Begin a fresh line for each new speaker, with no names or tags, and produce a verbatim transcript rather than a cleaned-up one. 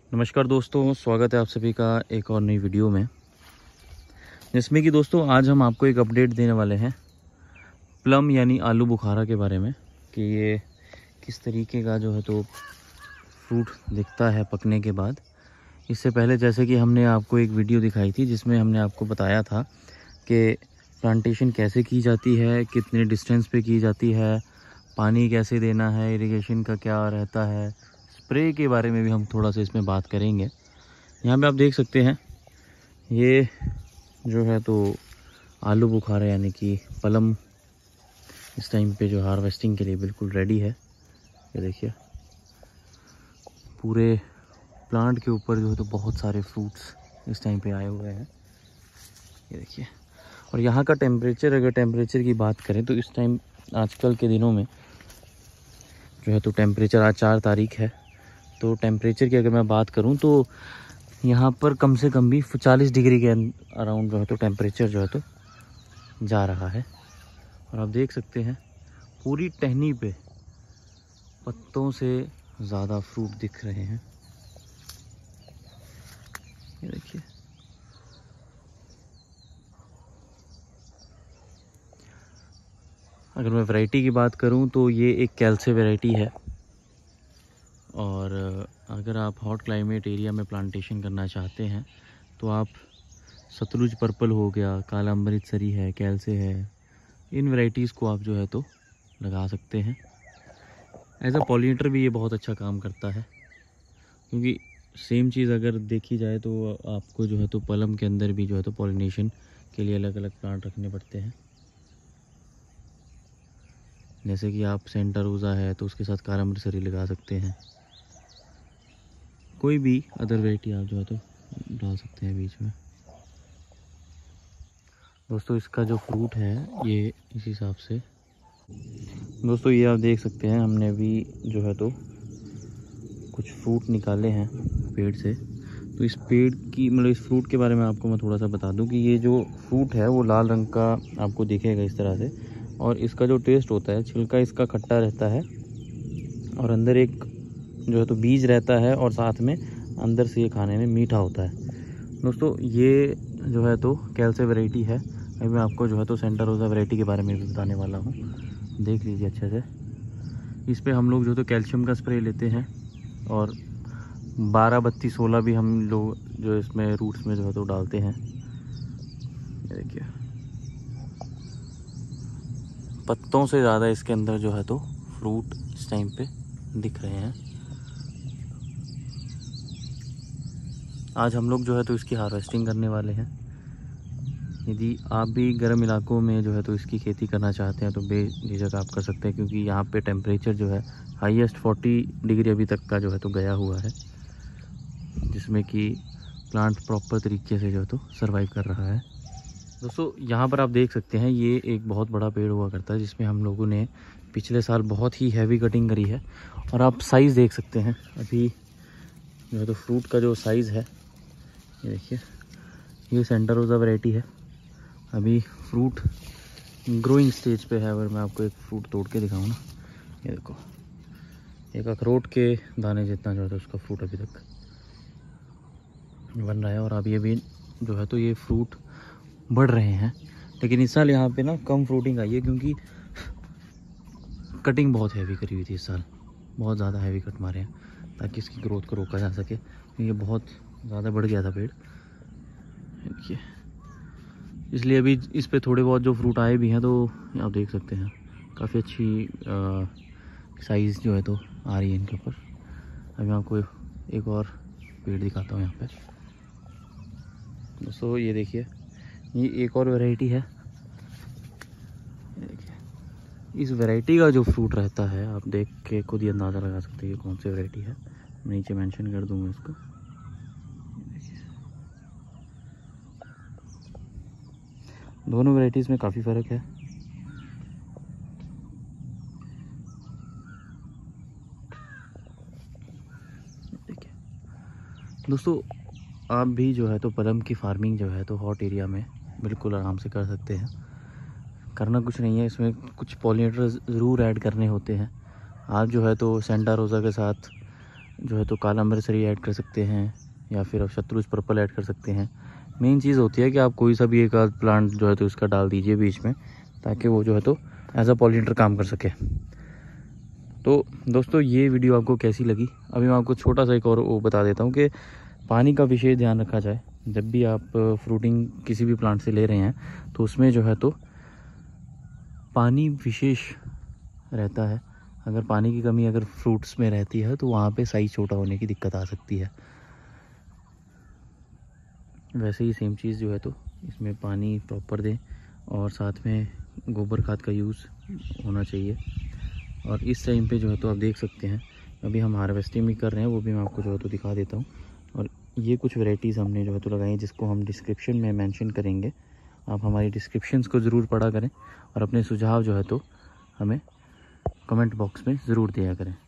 नमस्कार दोस्तों, स्वागत है आप सभी का एक और नई वीडियो में, जिसमें कि दोस्तों आज हम आपको एक अपडेट देने वाले हैं प्लम यानी आलू बुखारा के बारे में कि ये किस तरीके का जो है तो फ्रूट दिखता है पकने के बाद। इससे पहले जैसे कि हमने आपको एक वीडियो दिखाई थी जिसमें हमने आपको बताया था कि प्लांटेशन कैसे की जाती है, कितने डिस्टेंस पे की जाती है, पानी कैसे देना है, इरिगेशन का क्या रहता है, स्प्रे के बारे में भी हम थोड़ा सा इसमें बात करेंगे। यहाँ पे आप देख सकते हैं ये जो है तो आलू बुखारा यानी कि पलम इस टाइम पे जो हार्वेस्टिंग के लिए बिल्कुल रेडी है। ये देखिए पूरे प्लांट के ऊपर जो है तो बहुत सारे फ्रूट्स इस टाइम पे आए हुए हैं। ये देखिए, और यहाँ का टेम्परेचर, अगर टेम्परेचर की बात करें तो इस टाइम आजकल के दिनों में जो है तो टेम्परेचर आज चार तारीख है, तो टेम्परेचर की अगर मैं बात करूं तो यहाँ पर कम से कम भी चालीस डिग्री के अराउंड जो है तो टेम्परेचर जो है तो जा रहा है। और आप देख सकते हैं पूरी टहनी पे पत्तों से ज़्यादा फ्रूट दिख रहे हैं। ये देखिए, अगर मैं वैरायटी की बात करूं तो ये एक कैल्से वैरायटी है। और अगर आप हॉट क्लाइमेट एरिया में प्लांटेशन करना चाहते हैं तो आप सतलुज पर्पल हो गया, काला अमृतसरी है, कैल्से है, इन वैरायटीज़ को आप जो है तो लगा सकते हैं। एज अ पॉलिनेटर भी ये बहुत अच्छा काम करता है, क्योंकि सेम चीज़ अगर देखी जाए तो आपको जो है तो पलम के अंदर भी जो है तो पॉलिनेशन के लिए अलग अलग प्लांट रखने पड़ते हैं। जैसे कि आप सेंटा रोज़ा है तो उसके साथ काला अमृतसरी लगा सकते हैं, कोई भी अदर वैरायटी आप जो है तो डाल सकते हैं बीच में। दोस्तों इसका जो फ्रूट है ये इस हिसाब से, दोस्तों ये आप देख सकते हैं हमने अभी जो है तो कुछ फ्रूट निकाले हैं पेड़ से। तो इस पेड़ की मतलब इस फ्रूट के बारे में आपको मैं थोड़ा सा बता दूं कि ये जो फ्रूट है वो लाल रंग का आपको दिखेगा इस तरह से, और इसका जो टेस्ट होता है, छिलका इसका खट्टा रहता है और अंदर एक जो है तो बीज रहता है, और साथ में अंदर से ये खाने में मीठा होता है। दोस्तों ये जो है तो कैल्से वैरायटी है। अभी मैं आपको जो है तो सेंटा रोज़ा वैरायटी के बारे में भी बताने वाला हूँ, देख लीजिए अच्छे से। इस पे हम लोग जो है तो कैल्शियम का स्प्रे लेते हैं, और बारह बत्तीस सोलह भी हम लोग जो इसमें रूट्स में जो है तो डालते हैं। ये देखिए पत्तों से ज़्यादा इसके अंदर जो है तो फ्रूट इस टाइम पे दिख रहे हैं। आज हम लोग जो है तो इसकी हार्वेस्टिंग करने वाले हैं। यदि आप भी गर्म इलाकों में जो है तो इसकी खेती करना चाहते हैं तो बेझिझक आप कर सकते हैं, क्योंकि यहाँ पे टेम्परेचर जो है हाईएस्ट चालीस डिग्री अभी तक का जो है तो गया हुआ है, जिसमें कि प्लांट प्रॉपर तरीके से जो है तो सर्वाइव कर रहा है। दोस्तों यहाँ पर आप देख सकते हैं ये एक बहुत बड़ा पेड़ हुआ करता है, जिसमें हम लोगों ने पिछले साल बहुत ही हैवी कटिंग करी है। और आप साइज़ देख सकते हैं अभी जो है तो फ्रूट का जो साइज़ है, ये देखिए, ये सेंटा रोज़ा वैरायटी है। अभी फ्रूट ग्रोइंग स्टेज पे है। अगर मैं आपको एक फ्रूट तोड़ के दिखाऊँ ना, ये देखो, एक अखरोट के दाने जितना जो है तो उसका फ्रूट अभी तक बन रहा है। और अभी अभी जो है तो ये फ्रूट बढ़ रहे हैं, लेकिन इस साल यहाँ पे ना कम फ्रूटिंग आई है, क्योंकि कटिंग बहुत हैवी करी हुई थी इस साल, बहुत ज़्यादा हैवी कट मारे हैं ताकि इसकी ग्रोथ को रोका जा सके। ये बहुत ज़्यादा बढ़ गया था पेड़, देखिए, इसलिए अभी इस पे थोड़े बहुत जो फ्रूट आए भी हैं तो आप देख सकते हैं काफ़ी अच्छी साइज़ जो है तो आ रही है इनके ऊपर। अभी मैं आपको एक और पेड़ दिखाता हूँ यहाँ पे। दोस्तों ये देखिए, ये एक और वैरायटी है। देखिए इस वैरायटी का जो फ्रूट रहता है आप देख के खुद ही अंदाज़ा लगा सकते हैं ये कौन सी वैरायटी है। मैं नीचे मेंशन कर दूँगा इसको। दोनों वैरायटीज़ में काफ़ी फ़र्क है। देखिए दोस्तों, आप भी जो है तो पलम की फार्मिंग जो है तो हॉट एरिया में बिल्कुल आराम से कर सकते हैं। करना कुछ नहीं है, इसमें कुछ पॉलिनेटर ज़रूर ऐड करने होते हैं। आप जो है तो सेंटा रोज़ा के साथ जो है तो काला अमृतसरी ऐड कर सकते हैं या फिर आप शत्रुज पर्पल ऐड कर सकते हैं। मेन चीज़ होती है कि आप कोई सा भी एक आध प्लांट जो है तो इसका डाल दीजिए बीच में, ताकि वो जो है तो एज अ पॉलिनेटर काम कर सके। तो दोस्तों ये वीडियो आपको कैसी लगी, अभी मैं आपको छोटा सा एक और वो बता देता हूँ कि पानी का विशेष ध्यान रखा जाए। जब भी आप फ्रूटिंग किसी भी प्लांट से ले रहे हैं तो उसमें जो है तो पानी विशेष रहता है। अगर पानी की कमी अगर फ्रूट्स में रहती है तो वहाँ पे साइज छोटा होने की दिक्कत आ सकती है। वैसे ही सेम चीज़ जो है तो इसमें पानी प्रॉपर दें और साथ में गोबर खाद का यूज़ होना चाहिए। और इस टाइम पे जो है तो आप देख सकते हैं अभी हम हार्वेस्टिंग भी कर रहे हैं, वो भी मैं आपको जो है तो दिखा देता हूँ। और ये कुछ वैरायटीज़ हमने जो है तो लगाई हैं, जिसको हम डिस्क्रिप्शन में मेंशन करेंगे। आप हमारी डिस्क्रिप्शंस को ज़रूर पढ़ा करें और अपने सुझाव जो है तो हमें कमेंट बॉक्स में ज़रूर दिया करें।